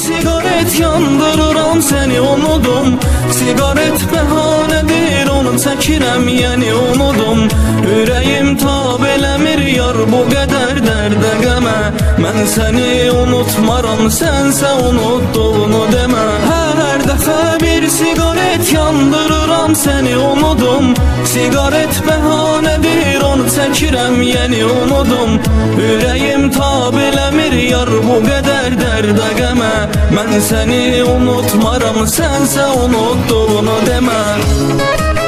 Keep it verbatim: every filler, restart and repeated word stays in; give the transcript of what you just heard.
sigaret yandırıram səni unudum. Sigaret bəhanədir onu çəkirəm yəni unudum. Ürəyim tab eləmir yar bu qədər dərdə qəmə. Mən səni unutmaram sənsə unutduğunu demə. Hər dəfə bir sigaret yandırıram səni unudum. Sigaret bəhanədir onu çəkirəm yəni unudum. Ürəyim tab eləmir yar bu qədər dərdə qəmə. Mən səni unutmaram sənsə unutduğunu demə.